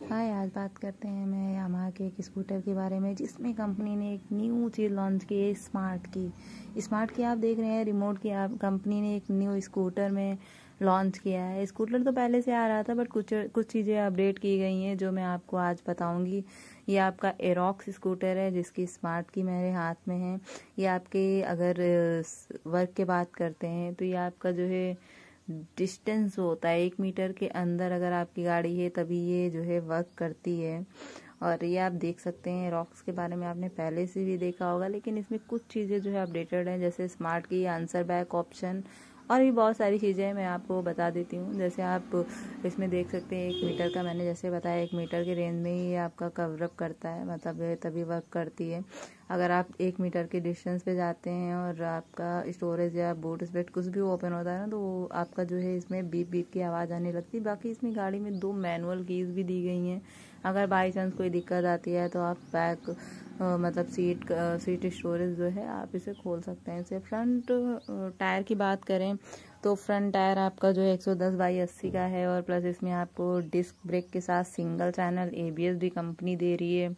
हाय, आज बात करते हैं मैं यामाहा के एक स्कूटर के बारे में जिसमें कंपनी ने एक न्यू चीज़ लॉन्च की है, स्मार्ट की आप देख रहे हैं रिमोट की। आप कंपनी ने एक न्यू स्कूटर में लॉन्च किया है। स्कूटर तो पहले से आ रहा था बट कुछ चीज़ें अपडेट की गई हैं जो मैं आपको आज बताऊंगी। ये आपका एरोक्स स्कूटर है जिसकी स्मार्ट की मेरे हाथ में है। ये आपके अगर वर्क के बात करते हैं तो ये आपका जो है डिस्टेंस होता है 1 मीटर के अंदर अगर आपकी गाड़ी है तभी ये जो है वर्क करती है। और ये आप देख सकते हैं रॉक्स के बारे में आपने पहले से भी देखा होगा, लेकिन इसमें कुछ चीज़ें जो है अपडेटेड हैं, जैसे स्मार्ट की आंसर बैक ऑप्शन और भी बहुत सारी चीज़ें मैं आपको बता देती हूँ। जैसे आप इसमें देख सकते हैं 1 मीटर का, मैंने जैसे बताया 1 मीटर के रेंज में ही ये आपका कवरअप करता है, मतलब तभी वर्क करती है। अगर आप 1 मीटर के डिस्टेंस पे जाते हैं और आपका स्टोरेज या बूट स्पेट कुछ भी ओपन होता है ना, तो आपका जो है इसमें बीप बीप की आवाज़ आने लगती है। बाकी इसमें गाड़ी में 2 मैनुअल कीज़ भी दी गई हैं। अगर बाई चांस कोई दिक्कत आती है तो आप बैक मतलब सीट स्टोरेज जो है आप इसे खोल सकते हैं। इसे फ्रंट टायर की बात करें तो फ्रंट टायर आपका जो है 110/80 का है और प्लस इसमें आपको डिस्क ब्रेक के साथ सिंगल चैनल ABS भी कंपनी दे रही है।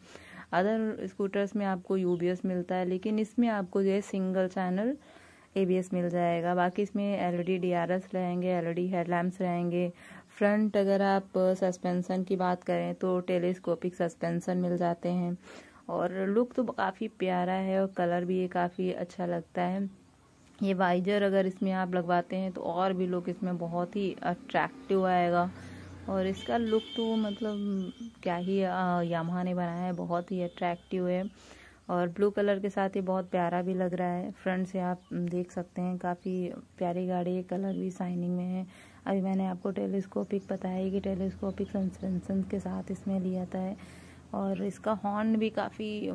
अदर स्कूटर्स में आपको UBS मिलता है, लेकिन इसमें आपको जो है सिंगल चैनल ABS मिल जाएगा। बाकी इसमें LED DRS रहेंगे, LED हेडलैम्प्स रहेंगे। फ्रंट अगर आप सस्पेंशन की बात करें तो टेलीस्कोपिक सस्पेंशन मिल जाते हैं और लुक तो काफ़ी प्यारा है और कलर भी ये काफ़ी अच्छा लगता है। ये वाइजर अगर इसमें आप लगवाते हैं तो और भी लुक इसमें बहुत ही अट्रैक्टिव आएगा। और इसका लुक तो मतलब क्या ही यामाहा ने बनाया है, बहुत ही अट्रैक्टिव है और ब्लू कलर के साथ ये बहुत प्यारा भी लग रहा है। फ्रंट से आप देख सकते हैं काफ़ी प्यारी गाड़ी है, कलर भी शाइनिंग में है। अभी मैंने आपको टेलीस्कोपिक बताया कि टेलीस्कोपिक सस्पेंशन के साथ इसमें लिया था है और इसका हॉर्न भी काफ़ी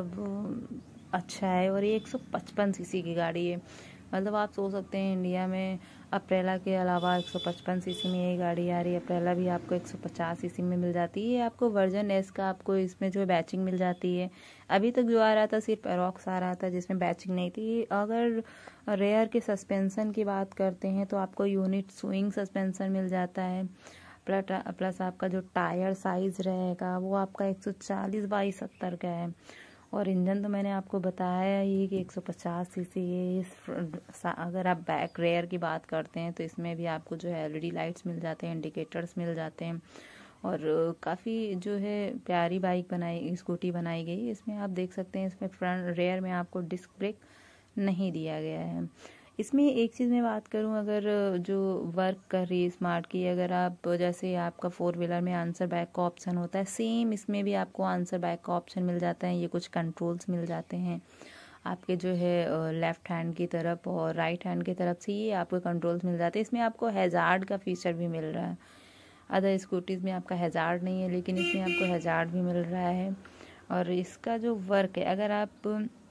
मतलब अच्छा है। और ये 155 सीसी की गाड़ी है, मतलब आप सोच सकते हैं इंडिया में अप्रेला के अलावा 155 सीसी में ये गाड़ी आ रही है। अप्रेला भी आपको 150 सीसी में मिल जाती है। आपको वर्जन S का आपको इसमें जो बैचिंग मिल जाती है। अभी तक जो आ रहा था सिर्फ एरोक्स आ रहा था जिसमें बैचिंग नहीं थी। अगर रेयर के सस्पेंशन की बात करते हैं तो आपको यूनिट स्विंग सस्पेंशन मिल जाता है। प्लस आपका जो टायर साइज रहेगा वो आपका 140/70 का है और इंजन तो मैंने आपको बताया ही कि 150 सीसी है। अगर आप बैक रेयर की बात करते हैं तो इसमें भी आपको जो है LED लाइट्स मिल जाते हैं, इंडिकेटर्स मिल जाते हैं और काफ़ी जो है प्यारी स्कूटी बनाई गई। इसमें आप देख सकते हैं इसमें फ्रंट रेयर में आपको डिस्क ब्रेक नहीं दिया गया है। इसमें एक चीज़ मैं बात करूं, अगर जो वर्क कर रही है स्मार्ट की, अगर आप जैसे आपका 4 व्हीलर में आंसर बैक का ऑप्शन होता है, सेम इसमें भी आपको आंसर बैक का ऑप्शन मिल जाता है। ये कुछ कंट्रोल्स मिल जाते हैं आपके जो है लेफ्ट हैंड की तरफ और राइट हैंड की तरफ से, ये आपको कंट्रोल्स मिल जाते हैं। इसमें आपको हैजार्ड का फीचर भी मिल रहा है। अदर स्कूटीज़ में आपका हैजार्ड नहीं है, लेकिन इसमें आपको हैजार्ड भी मिल रहा है। और इसका जो वर्क है, अगर आप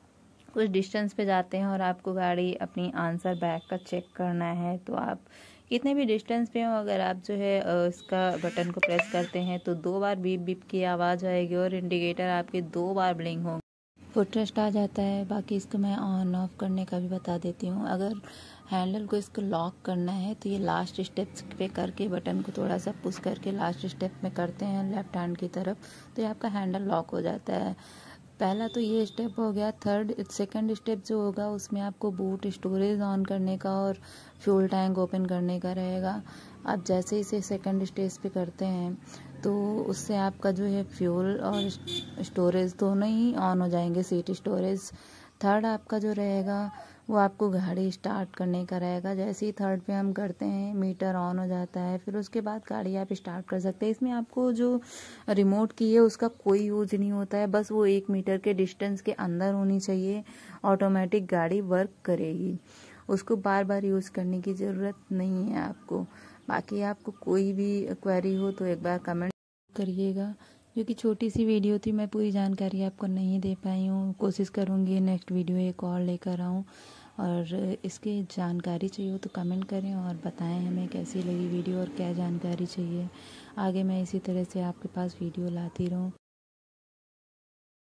कुछ डिस्टेंस पे जाते हैं और आपको गाड़ी अपनी आंसर बैक का चेक करना है तो आप कितने भी डिस्टेंस पे हो, अगर आप जो है इसका बटन को प्रेस करते हैं तो 2 बार बीप बीप की आवाज़ आएगी और इंडिकेटर आपके 2 बार ब्लिंक होंगे, फुटरेस्ट आ जाता है। बाकी इसको मैं ऑन ऑफ करने का भी बता देती हूँ। अगर हैंडल को इसको लॉक करना है तो ये लास्ट स्टेप्स पे करके बटन को थोड़ा सा पुश करके लास्ट स्टेप में करते हैं लेफ्ट हैंड की तरफ तो ये आपका हैंडल लॉक हो जाता है। पहला तो ये स्टेप हो गया। सेकंड स्टेप जो होगा उसमें आपको बूट स्टोरेज ऑन करने का और फ्यूल टैंक ओपन करने का रहेगा। आप जैसे इसे सेकंड स्टेज पे करते हैं तो उससे आपका जो है फ्यूल और स्टोरेज दोनों ही ऑन हो जाएंगे, सीट स्टोरेज। थर्ड आपका जो रहेगा वो आपको गाड़ी स्टार्ट करने का रहेगा। जैसे ही थर्ड पे हम करते हैं मीटर ऑन हो जाता है, फिर उसके बाद गाड़ी आप स्टार्ट कर सकते हैं। इसमें आपको जो रिमोट की है उसका कोई यूज नहीं होता है, बस वो 1 मीटर के डिस्टेंस के अंदर होनी चाहिए, ऑटोमेटिक गाड़ी वर्क करेगी। उसको बार बार यूज़ करने की ज़रूरत नहीं है आपको। बाकी आपको कोई भी क्वेरी हो तो एक बार कमेंट करिएगा। जो कि छोटी सी वीडियो थी, मैं पूरी जानकारी आपको नहीं दे पाई हूँ। कोशिश करूँगी नेक्स्ट वीडियो एक और लेकर आऊँ और इसकी जानकारी चाहिए हो तो कमेंट करें और बताएं हमें कैसी लगी वीडियो और क्या जानकारी चाहिए। आगे मैं इसी तरह से आपके पास वीडियो लाती रहूँ।